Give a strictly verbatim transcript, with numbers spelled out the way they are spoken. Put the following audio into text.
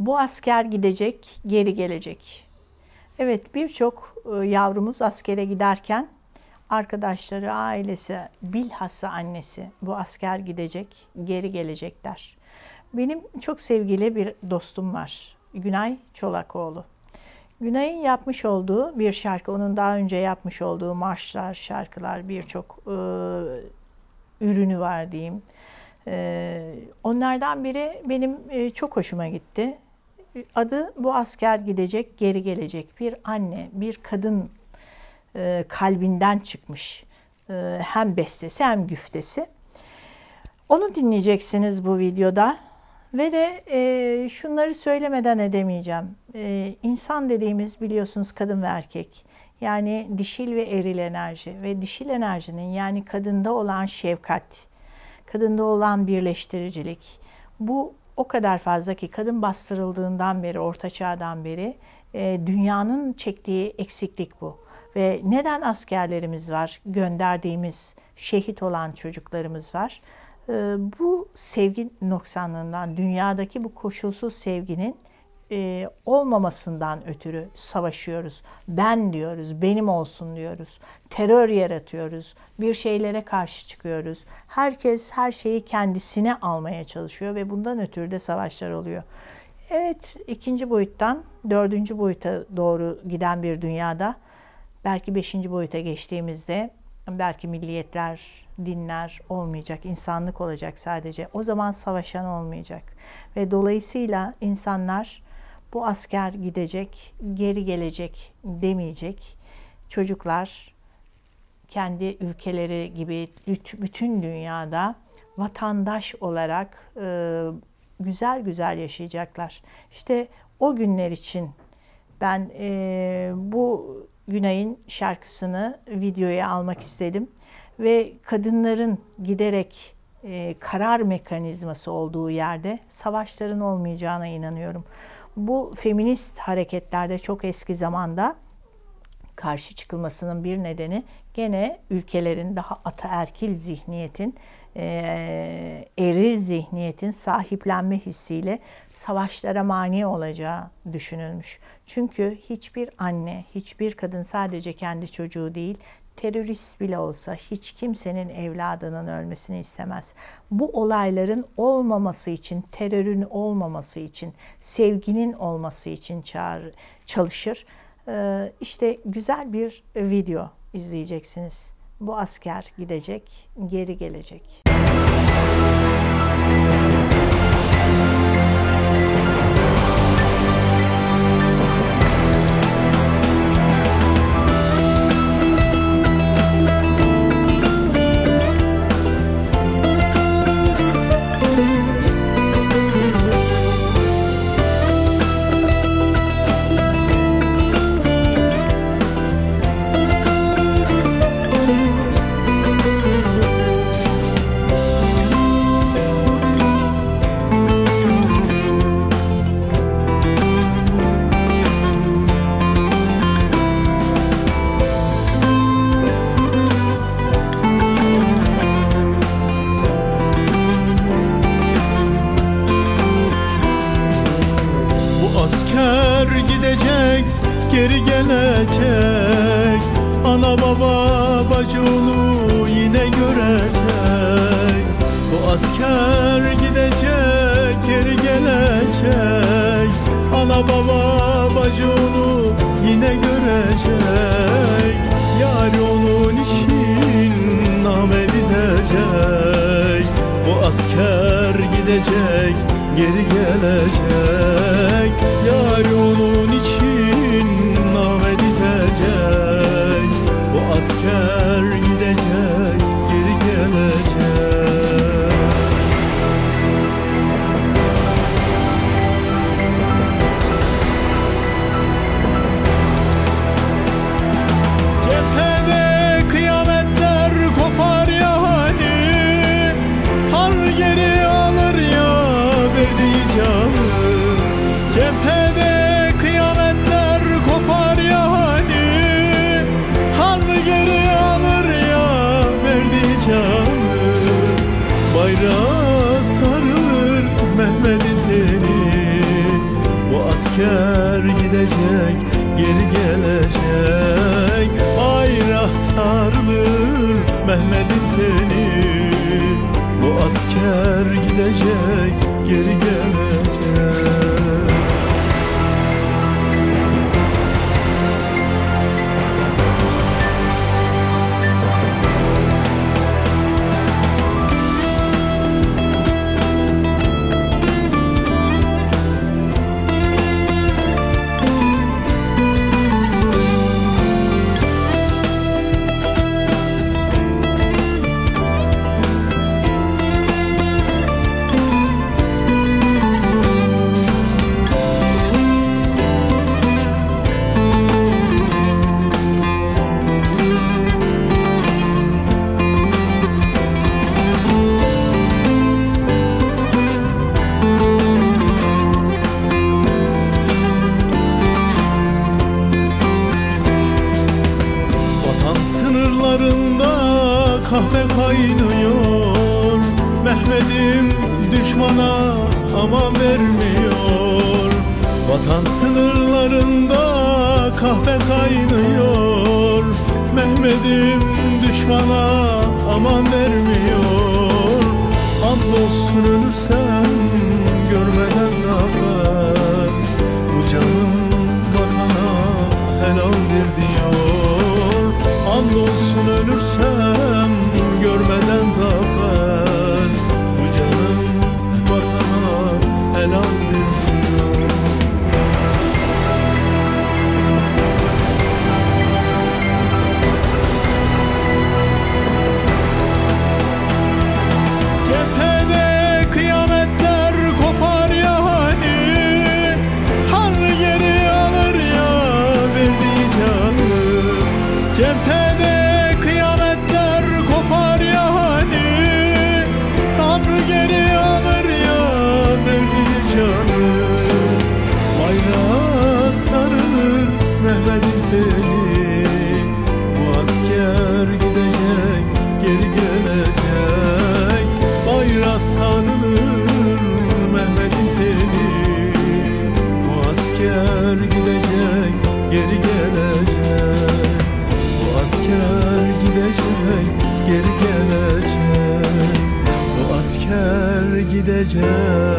Bu asker gidecek, geri gelecek. Evet, birçok yavrumuz askere giderken arkadaşları, ailesi, bilhassa annesi bu asker gidecek, geri gelecek der. Benim çok sevgili bir dostum var, Günay Çolakoğlu. Günay'ın yapmış olduğu bir şarkı, onun daha önce yapmış olduğu marşlar, şarkılar, birçok e, ürünü var diyeyim. E, onlardan biri benim e, çok hoşuma gitti. Adı Bu Asker Gidecek, Geri Gelecek. Bir anne, bir kadın e, kalbinden çıkmış. E, hem bestesi hem güftesi. Onu dinleyeceksiniz bu videoda. Ve de e, şunları söylemeden edemeyeceğim. E, insan dediğimiz biliyorsunuz kadın ve erkek. Yani dişil ve eril enerji. Ve dişil enerjinin yani kadında olan şefkat, kadında olan birleştiricilik. Bu o kadar fazla ki kadın bastırıldığından beri, orta çağdan beri e, dünyanın çektiği eksiklik bu. Ve neden askerlerimiz var, gönderdiğimiz şehit olan çocuklarımız var? E, bu sevgi noksanlığından, dünyadaki bu koşulsuz sevginin e, olmamasından ötürü savaşıyoruz. Ben diyoruz, benim olsun diyoruz. Terör yaratıyoruz. Bir şeylere karşı çıkıyoruz. Herkes her şeyi kendisine almaya çalışıyor ve bundan ötürü de savaşlar oluyor. Evet, ikinci boyuttan dördüncü boyuta doğru giden bir dünyada, belki beşinci boyuta geçtiğimizde belki milliyetler, dinler olmayacak, insanlık olacak sadece. O zaman savaşan olmayacak. Ve dolayısıyla insanlar bu asker gidecek, geri gelecek demeyecek. Çocuklar kendi ülkeleri gibi bütün dünyada vatandaş olarak e, güzel güzel yaşayacaklar. İşte o günler için ben e, bu Günay'ın şarkısını videoya almak istedim. Ve kadınların giderek e, karar mekanizması olduğu yerde savaşların olmayacağına inanıyorum. Bu feminist hareketlerde çok eski zamanda karşı çıkılmasının bir nedeni gene ülkelerin daha ataerkil zihniyetin, e, eril zihniyetin sahiplenme hissiyle savaşlara mani olacağı düşünülmüş. Çünkü hiçbir anne, hiçbir kadın sadece kendi çocuğu değil, terörist bile olsa hiç kimsenin evladının ölmesini istemez. Bu olayların olmaması için, terörün olmaması için, sevginin olması için çağır, çalışır. Ee, işte güzel bir video izleyeceksiniz. Bu asker gidecek, geri gelecek. Asker gidecek, geri gelecek. Ana baba bacını yine görecek. Bu asker gidecek, geri gelecek. Ana baba bacını yine görecek. Yar onun için name dizecek. Bu asker gidecek, geri gelecek. Yar onun için name dizecek. Bu asker gidecek, geri gelecek. Cephede kıyametler kopar ya hani, Tanrı geri alır ya verdiği canı. Cephede kıyametler kopar ya hani, Tanrı geri alır ya verdiği canı. Bayrağa sarılır Mehmet'in teni, gidecek, geri gelecek. Bayrak sarılır Mehmet'in teni, bu asker gidecek, geri gelecek. Sınırlarında kahve kaynıyor, Mehmet'im düşmana aman vermiyor. Vatan sınırlarında kahve kaynıyor, Mehmet'im düşmana aman vermiyor. Andolsun ölürsem görmeden zafer, bu canım vatana helaldir diyor. Andolsun ölürsem görmeden zafer, bu canım vatana helaldir diyor. Cephede kıyametler kopar ya hani, Tanrı geri alır ya verdiği canı. Cephede kıyametler kopar ya hani, Tanrı geri alır ya verdiği canı. Bayrağa sarılır Mehmet'in teni, bu asker gidecek, geri gelecek. Bayrağa sarılır Mehmet'in teni, bu asker gidecek, geri gelecek. Bu asker gidecek, geri gelecek. Bu asker gidecek,